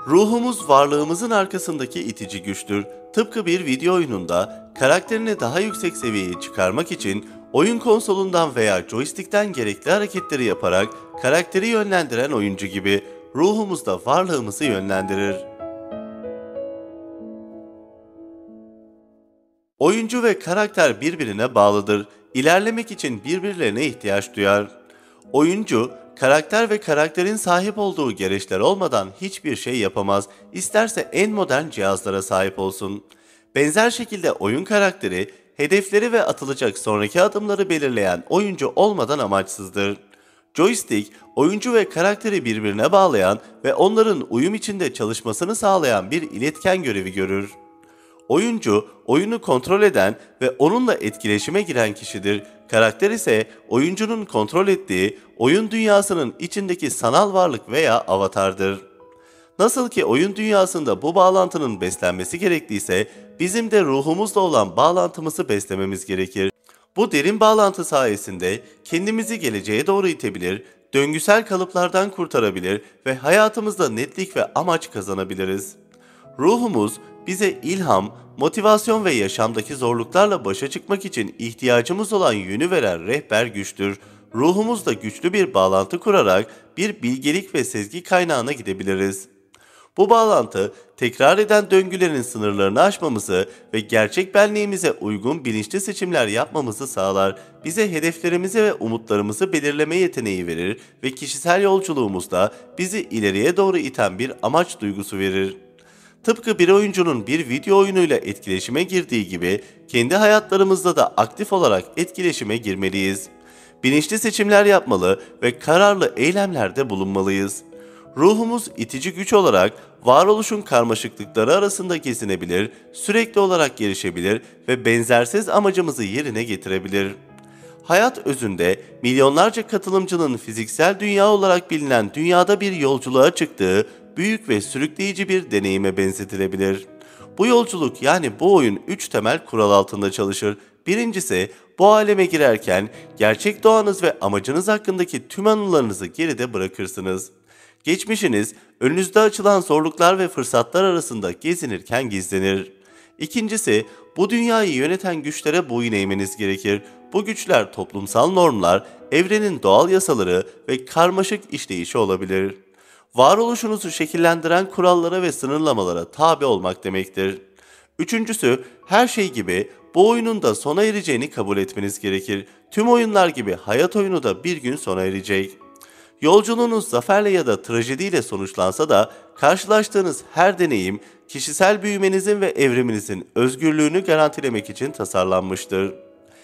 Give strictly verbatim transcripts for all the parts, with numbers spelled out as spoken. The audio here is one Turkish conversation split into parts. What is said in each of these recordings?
Ruhumuz varlığımızın arkasındaki itici güçtür. Tıpkı bir video oyununda karakterini daha yüksek seviyeye çıkarmak için oyun konsolundan veya joystick'ten gerekli hareketleri yaparak karakteri yönlendiren oyuncu gibi ruhumuz da varlığımızı yönlendirir. Oyuncu ve karakter birbirine bağlıdır. İlerlemek için birbirlerine ihtiyaç duyar. Oyuncu, karakter ve karakterin sahip olduğu gereçler olmadan hiçbir şey yapamaz, isterse en modern cihazlara sahip olsun. Benzer şekilde oyun karakteri, hedefleri ve atılacak sonraki adımları belirleyen oyuncu olmadan amaçsızdır. Joystick, oyuncu ve karakteri birbirine bağlayan ve onların uyum içinde çalışmasını sağlayan bir iletken görevi görür. Oyuncu, oyunu kontrol eden ve onunla etkileşime giren kişidir. Karakter ise oyuncunun kontrol ettiği oyun dünyasının içindeki sanal varlık veya avatardır. Nasıl ki oyun dünyasında bu bağlantının beslenmesi gerekliyse, bizim de ruhumuzla olan bağlantımızı beslememiz gerekir. Bu derin bağlantı sayesinde kendimizi geleceğe doğru itebilir, döngüsel kalıplardan kurtarabilir ve hayatımızda netlik ve amaç kazanabiliriz. Ruhumuz bize ilham, motivasyon ve yaşamdaki zorluklarla başa çıkmak için ihtiyacımız olan yönü veren rehber güçtür. Ruhumuzla güçlü bir bağlantı kurarak bir bilgelik ve sezgi kaynağına gidebiliriz. Bu bağlantı, tekrar eden döngülerin sınırlarını aşmamızı ve gerçek benliğimize uygun bilinçli seçimler yapmamızı sağlar, bize hedeflerimizi ve umutlarımızı belirleme yeteneği verir ve kişisel yolculuğumuzda bizi ileriye doğru iten bir amaç duygusu verir. Tıpkı bir oyuncunun bir video oyunuyla etkileşime girdiği gibi kendi hayatlarımızda da aktif olarak etkileşime girmeliyiz. Bilinçli seçimler yapmalı ve kararlı eylemlerde bulunmalıyız. Ruhumuz itici güç olarak varoluşun karmaşıklıkları arasında gezinebilir, sürekli olarak gelişebilir ve benzersiz amacımızı yerine getirebilir. Hayat özünde milyonlarca katılımcının fiziksel dünya olarak bilinen dünyada bir yolculuğa çıktığı büyük ve sürükleyici bir deneyime benzetilebilir. Bu yolculuk yani bu oyun üç temel kural altında çalışır. Birincisi, bu aleme girerken gerçek doğanız ve amacınız hakkındaki tüm anılarınızı geride bırakırsınız. Geçmişiniz, önünüzde açılan zorluklar ve fırsatlar arasında gezinirken gizlenir. İkincisi, bu dünyayı yöneten güçlere boyun eğmeniz gerekir. Bu güçler toplumsal normlar, evrenin doğal yasaları ve karmaşık işleyişi olabilir. Varoluşunuzu şekillendiren kurallara ve sınırlamalara tabi olmak demektir. Üçüncüsü, her şey gibi bu oyunun da sona ereceğini kabul etmeniz gerekir. Tüm oyunlar gibi hayat oyunu da bir gün sona erecek. Yolculuğunuz zaferle ya da trajediyle sonuçlansa da karşılaştığınız her deneyim kişisel büyümenizin ve evriminizin özgürlüğünü garantilemek için tasarlanmıştır.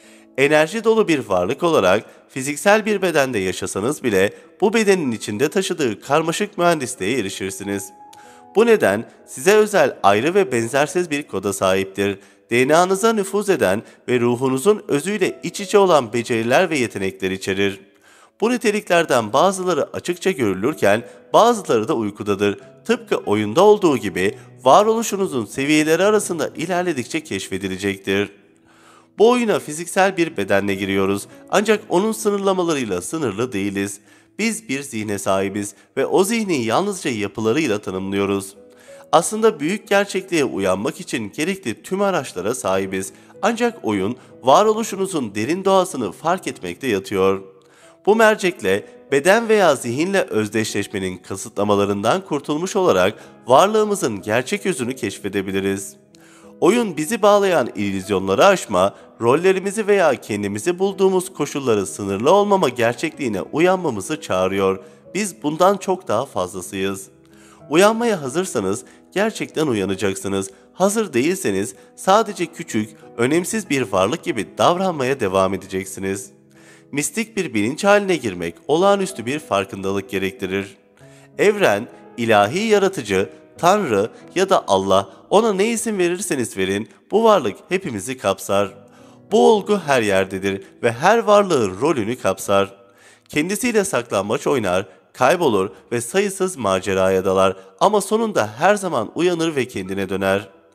Enerji dolu bir varlık olarak fiziksel bir bedende yaşasanız bile bu bedenin içinde taşıdığı karmaşık mühendisliğe erişirsiniz. Bu neden size özel ayrı ve benzersiz bir koda sahiptir. D N A'nıza nüfuz eden ve ruhunuzun özüyle iç içe olan beceriler ve yetenekler içerir. Bu niteliklerden bazıları açıkça görülürken bazıları da uykudadır. Tıpkı oyunda olduğu gibi varoluşunuzun seviyeleri arasında ilerledikçe keşfedilecektir. Bu oyuna fiziksel bir bedenle giriyoruz ancak onun sınırlamalarıyla sınırlı değiliz. Biz bir zihne sahibiz ve o zihni yalnızca yapılarıyla tanımlıyoruz. Aslında büyük gerçekliğe uyanmak için gerekli tüm araçlara sahibiz. Ancak oyun varoluşunuzun derin doğasını fark etmekte yatıyor. Bu mercekle beden veya zihinle özdeşleşmenin kısıtlamalarından kurtulmuş olarak varlığımızın gerçek yüzünü keşfedebiliriz. Oyun bizi bağlayan illüzyonları aşma, rollerimizi veya kendimizi bulduğumuz koşulları sınırlı olmama gerçekliğine uyanmamızı çağırıyor. Biz bundan çok daha fazlasıyız. Uyanmaya hazırsanız gerçekten uyanacaksınız. Hazır değilseniz sadece küçük, önemsiz bir varlık gibi davranmaya devam edeceksiniz. Mistik bir bilinç haline girmek olağanüstü bir farkındalık gerektirir. Evren, ilahi yaratıcı, Tanrı ya da Allah, ona ne isim verirseniz verin, bu varlık hepimizi kapsar. Bu olgu her yerdedir ve her varlığın rolünü kapsar. Kendisiyle saklambaç oynar, kaybolur ve sayısız maceraya dalar ama sonunda her zaman uyanır ve kendine döner.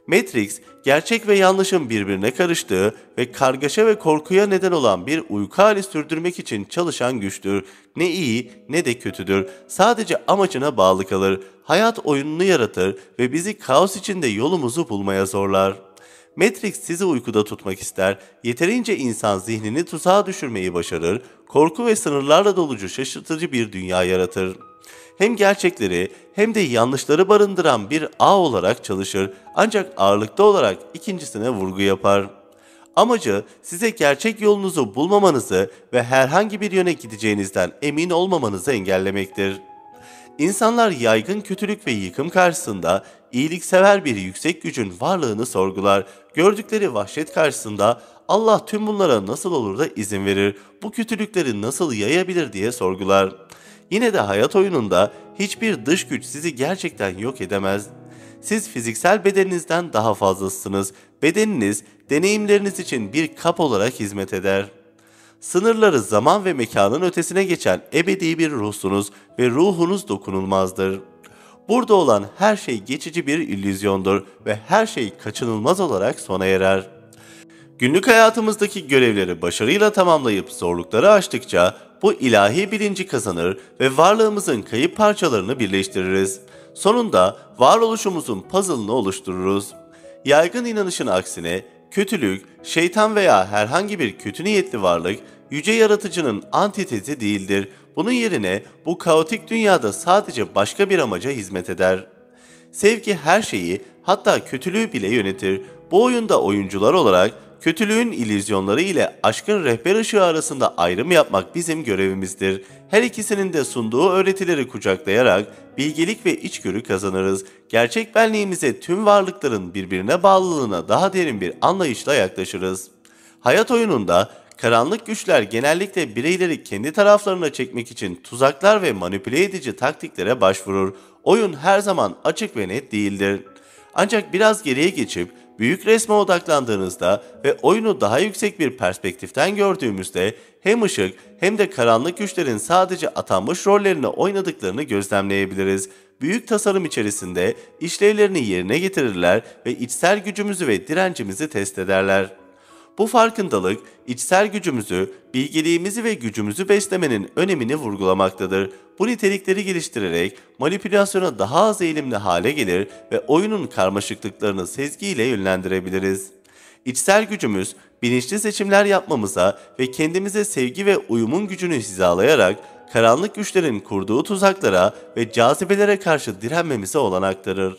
Matrix, gerçek ve yanlışın birbirine karıştığı ve kargaşa ve korkuya neden olan bir uyku hali sürdürmek için çalışan güçtür. Ne iyi ne de kötüdür. Sadece amacına bağlı kalır. Hayat oyununu yaratır ve bizi kaos içinde yolumuzu bulmaya zorlar. Matrix sizi uykuda tutmak ister, yeterince insan zihnini tuzağa düşürmeyi başarır, korku ve sınırlarla dolucu şaşırtıcı bir dünya yaratır. Hem gerçekleri hem de yanlışları barındıran bir ağ olarak çalışır, ancak ağırlıklı olarak ikincisine vurgu yapar. Amacı size gerçek yolunuzu bulmamanızı ve herhangi bir yöne gideceğinizden emin olmamanızı engellemektir. İnsanlar yaygın kötülük ve yıkım karşısında iyiliksever bir yüksek gücün varlığını sorgular. Gördükleri vahşet karşısında Allah tüm bunlara nasıl olur da izin verir, bu kötülükleri nasıl yayabilir diye sorgular. Yine de hayat oyununda hiçbir dış güç sizi gerçekten yok edemez. Siz fiziksel bedeninizden daha fazlasınız. Bedeniniz deneyimleriniz için bir kap olarak hizmet eder. Sınırları zaman ve mekanın ötesine geçen ebedi bir ruhsunuz ve ruhunuz dokunulmazdır. Burada olan her şey geçici bir illüzyondur ve her şey kaçınılmaz olarak sona erer. Günlük hayatımızdaki görevleri başarıyla tamamlayıp zorlukları aştıkça bu ilahi bilinci kazanır ve varlığımızın kayıp parçalarını birleştiririz. Sonunda varoluşumuzun puzzle'ını oluştururuz. Yaygın inanışın aksine kötülük, şeytan veya herhangi bir kötü niyetli varlık yüce yaratıcının antitezi değildir. Bunun yerine bu kaotik dünyada sadece başka bir amaca hizmet eder. Sevgi her şeyi, hatta kötülüğü bile yönetir. Bu oyunda oyuncular olarak kötülüğün illüzyonları ile aşkın rehber ışığı arasında ayrım yapmak bizim görevimizdir. Her ikisinin de sunduğu öğretileri kucaklayarak bilgelik ve içgörü kazanırız. Gerçek benliğimize tüm varlıkların birbirine bağlılığına daha derin bir anlayışla yaklaşırız. Hayat oyununda karanlık güçler genellikle bireyleri kendi taraflarına çekmek için tuzaklar ve manipüle edici taktiklere başvurur. Oyun her zaman açık ve net değildir. Ancak biraz geriye geçip büyük resme odaklandığınızda ve oyunu daha yüksek bir perspektiften gördüğümüzde hem ışık hem de karanlık güçlerin sadece atanmış rollerini oynadıklarını gözlemleyebiliriz. Büyük tasarım içerisinde işlevlerini yerine getirirler ve içsel gücümüzü ve direncimizi test ederler. Bu farkındalık, içsel gücümüzü, bilgeliğimizi ve gücümüzü beslemenin önemini vurgulamaktadır. Bu nitelikleri geliştirerek manipülasyona daha az eğilimli hale gelir ve oyunun karmaşıklıklarını sezgiyle yönlendirebiliriz. İçsel gücümüz, bilinçli seçimler yapmamıza ve kendimize sevgi ve uyumun gücünü hizalayarak karanlık güçlerin kurduğu tuzaklara ve cazibelere karşı direnmemize olanak tanır.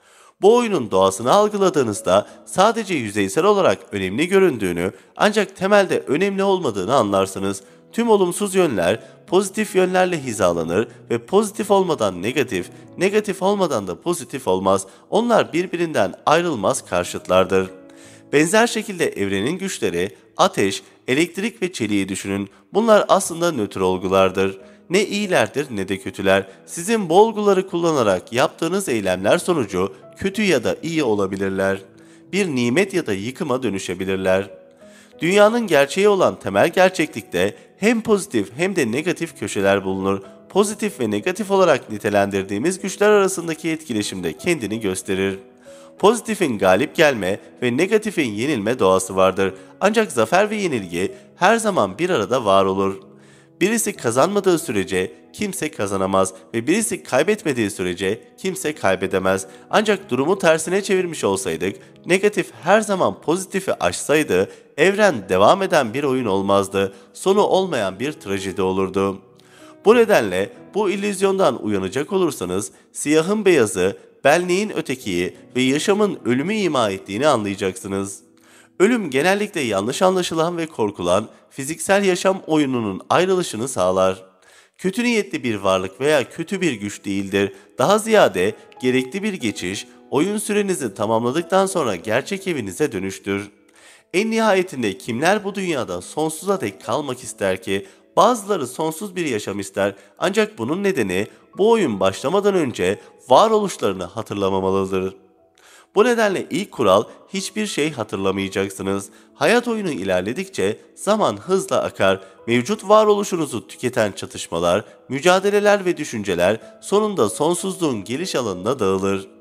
Bu oyunun doğasını algıladığınızda sadece yüzeysel olarak önemli göründüğünü ancak temelde önemli olmadığını anlarsınız. Tüm olumsuz yönler pozitif yönlerle hizalanır ve pozitif olmadan negatif, negatif olmadan da pozitif olmaz. Onlar birbirinden ayrılmaz karşıtlardır. Benzer şekilde evrenin güçleri, ateş, elektrik ve çeliği düşünün. Bunlar aslında nötr olgulardır. Ne iyilerdir ne de kötüler. Sizin bu olguları kullanarak yaptığınız eylemler sonucu kötü ya da iyi olabilirler. Bir nimet ya da yıkıma dönüşebilirler. Dünyanın gerçeği olan temel gerçeklikte hem pozitif hem de negatif köşeler bulunur. Pozitif ve negatif olarak nitelendirdiğimiz güçler arasındaki etkileşimde kendini gösterir. Pozitifin galip gelme ve negatifin yenilme doğası vardır. Ancak zafer ve yenilgi her zaman bir arada var olur. Birisi kazanmadığı sürece kimse kazanamaz ve birisi kaybetmediği sürece kimse kaybedemez. Ancak durumu tersine çevirmiş olsaydık, negatif her zaman pozitifi aşsaydı, evren devam eden bir oyun olmazdı, sonu olmayan bir trajedi olurdu. Bu nedenle bu illüzyondan uyanacak olursanız, siyahın beyazı, benliğin ötekiyi ve yaşamın ölümü ima ettiğini anlayacaksınız. Ölüm genellikle yanlış anlaşılan ve korkulan fiziksel yaşam oyununun ayrılışını sağlar. Kötü niyetli bir varlık veya kötü bir güç değildir. Daha ziyade gerekli bir geçiş, oyun sürenizi tamamladıktan sonra gerçek evinize dönüştür. En nihayetinde kimler bu dünyada sonsuza dek kalmak ister ki? Bazıları sonsuz bir yaşam ister, ancak bunun nedeni bu oyun başlamadan önce varoluşlarını hatırlamamalıdır. Bu nedenle ilk kural, hiçbir şey hatırlamayacaksınız. Hayat oyunu ilerledikçe zaman hızla akar. Mevcut varoluşunuzu tüketen çatışmalar, mücadeleler ve düşünceler sonunda sonsuzluğun geliş alanına dağılır.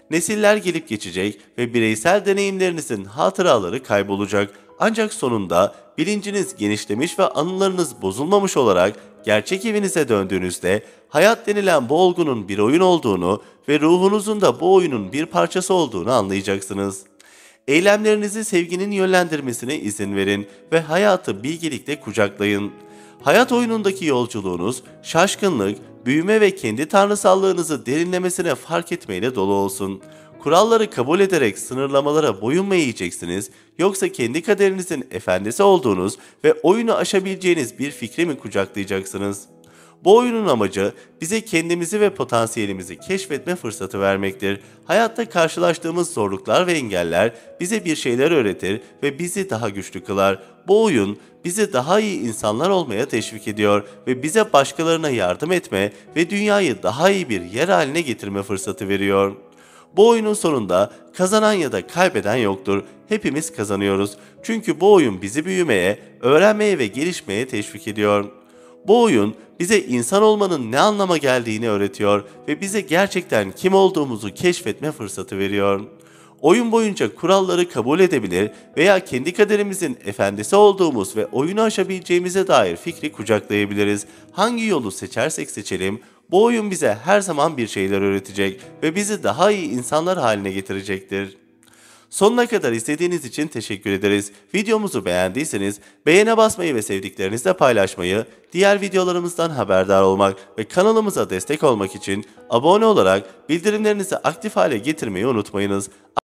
Nesiller gelip geçecek ve bireysel deneyimlerinizin hatıraları kaybolacak. Ancak sonunda bilinciniz genişlemiş ve anılarınız bozulmamış olarak gerçek evinize döndüğünüzde hayat denilen bu olgunun bir oyun olduğunu ve ruhunuzun da bu oyunun bir parçası olduğunu anlayacaksınız. Eylemlerinizi sevginin yönlendirmesine izin verin ve hayatı bilgelikle kucaklayın. Hayat oyunundaki yolculuğunuz şaşkınlık, büyüme ve kendi tanrısallığınızı derinlemesine fark etmeyle dolu olsun. Kuralları kabul ederek sınırlamalara boyun mu eğeceksiniz, yoksa kendi kaderinizin efendisi olduğunuz ve oyunu aşabileceğiniz bir fikri mi kucaklayacaksınız? Bu oyunun amacı bize kendimizi ve potansiyelimizi keşfetme fırsatı vermektir. Hayatta karşılaştığımız zorluklar ve engeller bize bir şeyler öğretir ve bizi daha güçlü kılar. Bu oyun bizi daha iyi insanlar olmaya teşvik ediyor ve bize başkalarına yardım etme ve dünyayı daha iyi bir yer haline getirme fırsatı veriyor. Bu oyunun sonunda kazanan ya da kaybeden yoktur. Hepimiz kazanıyoruz. Çünkü bu oyun bizi büyümeye, öğrenmeye ve gelişmeye teşvik ediyor. Bu oyun bize insan olmanın ne anlama geldiğini öğretiyor ve bize gerçekten kim olduğumuzu keşfetme fırsatı veriyor. Oyun boyunca kuralları kabul edebilir veya kendi kaderimizin efendisi olduğumuz ve oyunu aşabileceğimize dair fikri kucaklayabiliriz. Hangi yolu seçersek seçelim, bu oyun bize her zaman bir şeyler öğretecek ve bizi daha iyi insanlar haline getirecektir. Sonuna kadar izlediğiniz için teşekkür ederiz. Videomuzu beğendiyseniz beğene basmayı ve sevdiklerinizle paylaşmayı, diğer videolarımızdan haberdar olmak ve kanalımıza destek olmak için abone olarak bildirimlerinizi aktif hale getirmeyi unutmayınız.